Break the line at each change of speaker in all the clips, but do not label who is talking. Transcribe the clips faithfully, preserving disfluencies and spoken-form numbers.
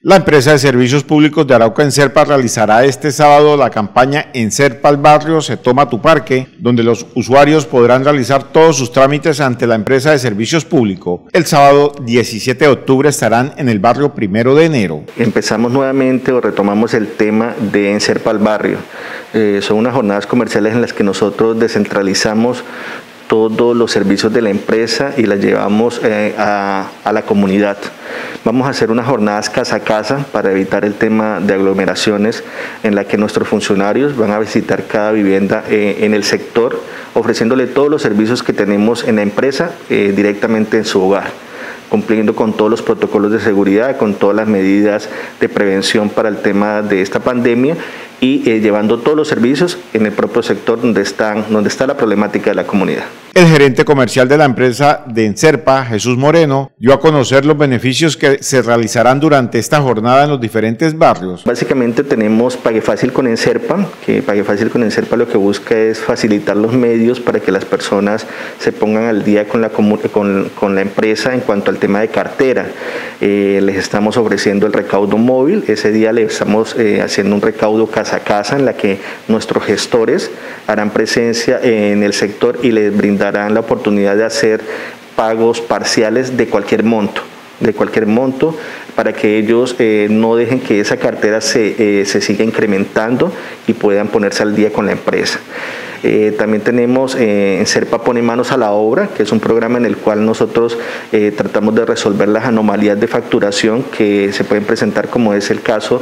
La empresa de servicios públicos de Arauca Enserpa realizará este sábado la campaña Enserpa al Barrio, se toma tu parque, donde los usuarios podrán realizar todos sus trámites ante la empresa de servicios públicos. El sábado diecisiete de octubre estarán en el barrio Primero de Enero.
Empezamos nuevamente o retomamos el tema de Enserpa al Barrio. Eh, son unas jornadas comerciales en las que nosotros descentralizamos todos los servicios de la empresa y las llevamos eh, a, a la comunidad. Vamos a hacer unas jornadas casa a casa para evitar el tema de aglomeraciones, en la que nuestros funcionarios van a visitar cada vivienda eh, en el sector, ofreciéndole todos los servicios que tenemos en la empresa eh, directamente en su hogar, cumpliendo con todos los protocolos de seguridad, con todas las medidas de prevención para el tema de esta pandemia y eh, llevando todos los servicios en el propio sector donde, están, donde está la problemática de la comunidad.
El gerente comercial de la empresa de Enserpa, Jesús Moreno, dio a conocer los beneficios que se realizarán durante esta jornada en los diferentes barrios.
Básicamente tenemos Pague Fácil con Enserpa, que Pague Fácil con Enserpa lo que busca es facilitar los medios para que las personas se pongan al día con la, con, con la empresa en cuanto al tema de cartera. Eh, les estamos ofreciendo el recaudo móvil, ese día les estamos eh, haciendo un recaudo casa a casa en la que nuestros gestores harán presencia en el sector y les brindarán darán la oportunidad de hacer pagos parciales de cualquier monto, de cualquier monto, para que ellos eh, no dejen que esa cartera se, eh, se siga incrementando y puedan ponerse al día con la empresa. Eh, también tenemos eh, Enserpa Pone Manos a la Obra, que es un programa en el cual nosotros eh, tratamos de resolver las anomalías de facturación que se pueden presentar, como es el caso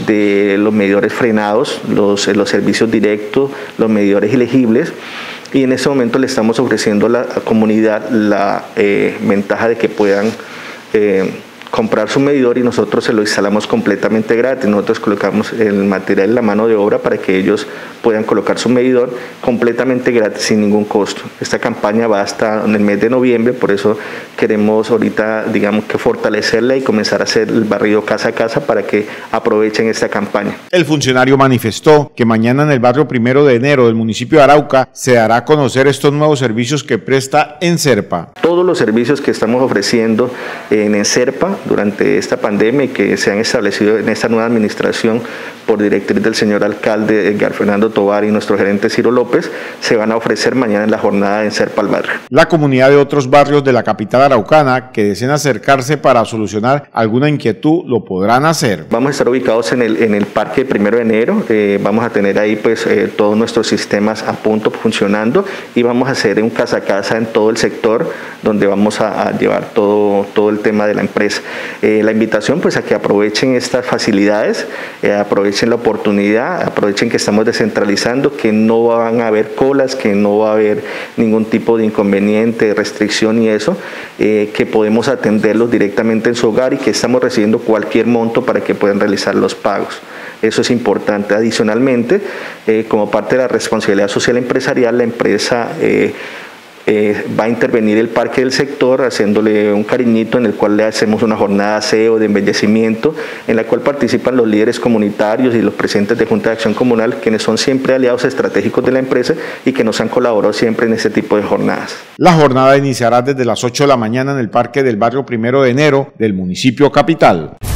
de los medidores frenados, los, los servicios directos, los medidores ilegibles. Y en este momento le estamos ofreciendo a la comunidad la eh, ventaja de que puedan eh, comprar su medidor y nosotros se lo instalamos completamente gratis. Nosotros colocamos el material en la mano de obra para que ellos puedan colocar su medidor completamente gratis, sin ningún costo. Esta campaña va hasta en el mes de noviembre, por eso queremos ahorita, digamos, que fortalecerla y comenzar a hacer el barrido casa a casa para que aprovechen esta campaña.
El funcionario manifestó que mañana en el barrio Primero de Enero del municipio de Arauca se dará a conocer estos nuevos servicios que presta Enserpa.
Todos los servicios que estamos ofreciendo en Enserpa durante esta pandemia y que se han establecido en esta nueva administración por directriz del señor alcalde Edgar Fernando Tovar y nuestro gerente Ciro López, se van a ofrecer mañana en la jornada de Enserpa al Barrio.
La comunidad de otros barrios de la capital araucana que deseen acercarse para solucionar alguna inquietud lo podrán hacer.
Vamos a estar ubicados en el, en el Parque Primero de Enero, eh, vamos a tener ahí pues eh, todos nuestros sistemas a punto funcionando y vamos a hacer un casa a casa en todo el sector donde vamos a, a llevar todo, todo el tema de la empresa. Eh, la invitación pues a que aprovechen estas facilidades, eh, aprovechen la oportunidad, aprovechen que estamos descentralizando, que no van a haber colas, que no va a haber ningún tipo de inconveniente, restricción y eso, eh, que podemos atenderlos directamente en su hogar y que estamos recibiendo cualquier monto para que puedan realizar los pagos. Eso es importante. Adicionalmente, eh, como parte de la responsabilidad social empresarial, la empresa eh, Eh, va a intervenir el parque del sector haciéndole un cariñito en el cual le hacemos una jornada de aseo, de embellecimiento, en la cual participan los líderes comunitarios y los presidentes de Junta de Acción Comunal, quienes son siempre aliados estratégicos de la empresa y que nos han colaborado siempre en este tipo de jornadas.
La jornada iniciará desde las ocho de la mañana en el parque del barrio Primero de Enero del municipio capital.